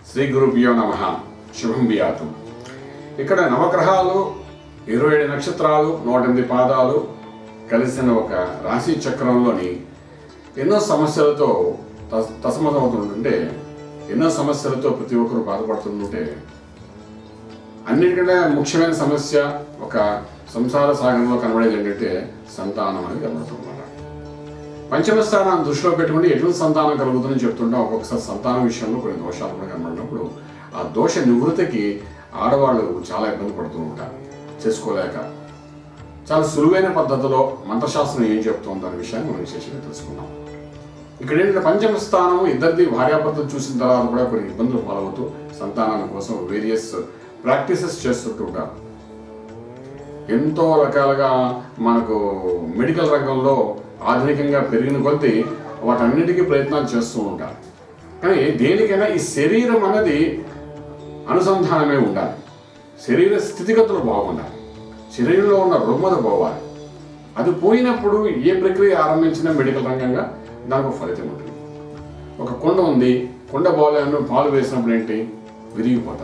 శ్రీ గురుభ్యో నమః. శుభం బియాతు. ఇక్కడ నవగ్రహాలు 27 నక్షత్రాలు 108 పాదాలు కలిసిన ఒక రాశి చక్రంలోని ఎన్నో సమస్యలతో తసమతమవుతుంటే, ఎన్నో సమస్యలతో ప్రతి ఒక్కరు బాధపడుతుంటే, అన్నిటికంటే ముఖ్యమైన సమస్య ఒక సంసార సాగరంలో కనబడేది ఏంటంటే సంతానం అనేది కనబడుతుందన్నమాట. పంచమ స్థానాన్ని దృష్టిలో పెట్టుకుంటే ఎటువంటి సంతానం కలుగుతుందని చెప్తుంటాం. ఒక్కొక్కసారి సంతానం విషయంలో కొన్ని దోషాలు కూడా కనబడినప్పుడు ఆ దోష నివృత్తికి ఆడవాళ్ళు చాలా ఇబ్బంది పడుతూ ఉంటారు, చేసుకోలేక. చాలా సులువైన పద్ధతిలో మంత్రశాస్త్రం ఏం చెప్తుందో అనే విషయాన్ని మనం విశేషంగా తెలుసుకున్నాం. ఇక్కడ ఏంటంటే పంచమ స్థానం ఇద్దరిది భార్యాభర్తలు చూసిన తర్వాత కూడా కొన్ని ఇబ్బందులు పాలవుతూ సంతానం కోసం వేరియస్ ప్రాక్టీసెస్ చేస్తుంటూ ఉంటారు. ఎంతో రకాలుగా మనకు మెడికల్ రంగంలో ఆధునికంగా పెరిగిన కొద్దీ వాటన్నిటికీ ప్రయత్నాలు చేస్తూ ఉంటారు. కానీ దేనికైనా ఈ శరీరం అనేది అనుసంధానమే ఉండాలి. శరీర స్థితిగతులు బాగుండాలి, శరీరంలో ఉన్న రుగ్మత పోవాలి. అది పోయినప్పుడు ఏ ప్రక్రియ ఆరంభించినా మెడికల్ రంగంగా దానికి ఫలితం ఉంటుంది. ఒక కుండ ఉంది, కుండ బాగాలేను పాలు వేసినప్పుడు ఏంటి విరిగిపోతాయి.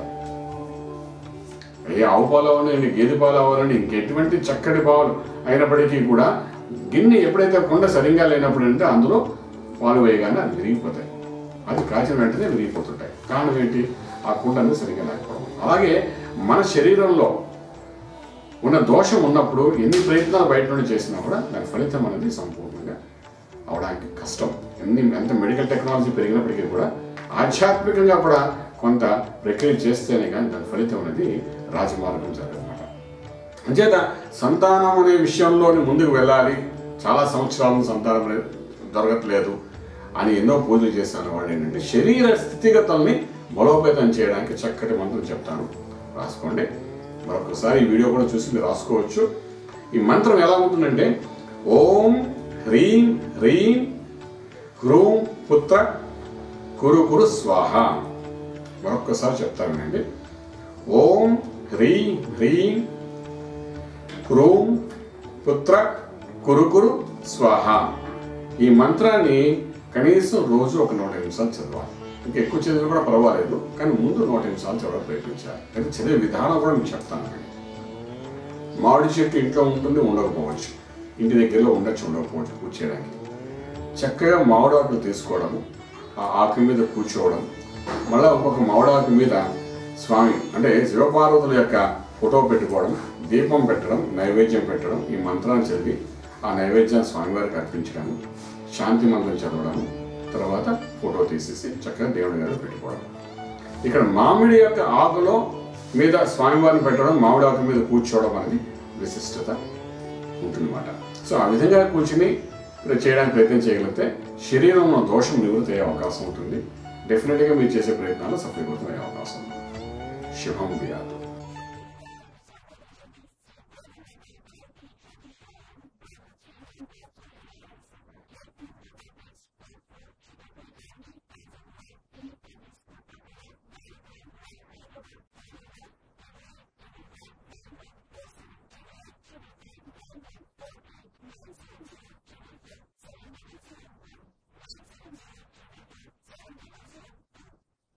ఏ ఆవు పాలు అవ్వాలండి, గేదె పాలు అవ్వాలండి, ఇంకెటువంటి చక్కటి పాలు అయినప్పటికీ కూడా గిన్నె ఎప్పుడైతే కుండ సరిగ్గా లేనప్పుడు అంటే అందులో పాలు వేయగానే అది విరిగిపోతాయి. అది కాచిన వెంటనే విరిగిపోతుంటాయి. కారణం ఏంటి? ఆ కుండ అనేది సరిగ్గా లేకపోవడం. అలాగే మన శరీరంలో ఉన్న దోషం ఉన్నప్పుడు ఎన్ని ప్రయత్నాలు బయట నుండి చేసినా కూడా దాని ఫలితం అనేది సంపూర్ణంగా అవడానికి కష్టం. ఎంత మెడికల్ టెక్నాలజీ పెరిగినప్పటికీ కూడా ఆధ్యాత్మికంగా కూడా కొంత ప్రక్రియ చేస్తేనే కానీ దాని ఫలితం అనేది రాజమార్గం జరగదన్నమాట. అంచేత సంతానం అనే విషయంలోని ముందుకు వెళ్ళాలి. చాలా సంవత్సరాలను సంతానం దొరకట్లేదు అని ఎన్నో పూజలు చేశాను. వాళ్ళు ఏంటంటే శరీర స్థితిగతుల్ని బలోపేతం చేయడానికి చక్కటి మంత్రం చెప్తాను, రాసుకోండి. మరొకసారి ఈ వీడియో కూడా చూసి మీరు రాసుకోవచ్చు. ఈ మంత్రం ఎలా ఉంటుందంటే ఓం హ్రీం హ్రీం హ్రూం పుత్ర కురు కురు స్వాహ. మరొకసారి చెప్తానండి. ఓం హ్రీం హ్రీం హ్రూం పుత్ర కురు కురు స్వాహ. ఈ మంత్రాన్ని కనీసం రోజు ఒక 100 నిమిషాలు చదవాలి. ఇంకా ఎక్కువ చదివి కూడా పర్వాలేదు, కానీ ముందు 100 నిమిషాలు చదవడం ప్రయత్నించాలి. అయితే చదివే విధానం కూడా మీకు చెప్తాను. మామిడి చెట్టు ఇంట్లో ఉంటుంది, ఉండకపోవచ్చు. ఇంటి దగ్గరలో ఉండకపోవచ్చు. పూజ చేయడానికి చక్కగా మామిడి ఆకులు తీసుకోవడము, ఆ ఆకు మీద కూర్చోవడం, మళ్ళీ ఒక్కొక్క మామిడి ఆకు మీద స్వామి అంటే శివపార్వతుల యొక్క ఫోటో పెట్టుకోవడం, దీపం పెట్టడం, నైవేద్యం పెట్టడం, ఈ మంత్రాన్ని చదివి ఆ నైవేద్యాన్ని స్వామివారికి అర్పించడం, శాంతి మంత్రం చదవడం, తర్వాత ఫోటో తీసేసి చక్కగా దేవుడి గారు పెట్టుకోవడం. ఇక్కడ మామిడి యొక్క ఆకులో మీద స్వామివారిని పెట్టడం, మామిడి ఆకు మీద కూర్చోవడం అనేది విశిష్టత ఉంటుందన్నమాట. సో ఆ విధంగా కూర్చుని చేయడానికి ప్రయత్నం చేయగలిగితే శరీరంలో దోషం నివృత్తి అయ్యే అవకాశం ఉంటుంది. డెఫినెట్గా మీరు చేసే ప్రయత్నాలు సఫలీకృతం అయ్యే అవకాశం ఉంది. శుభం బియాతు.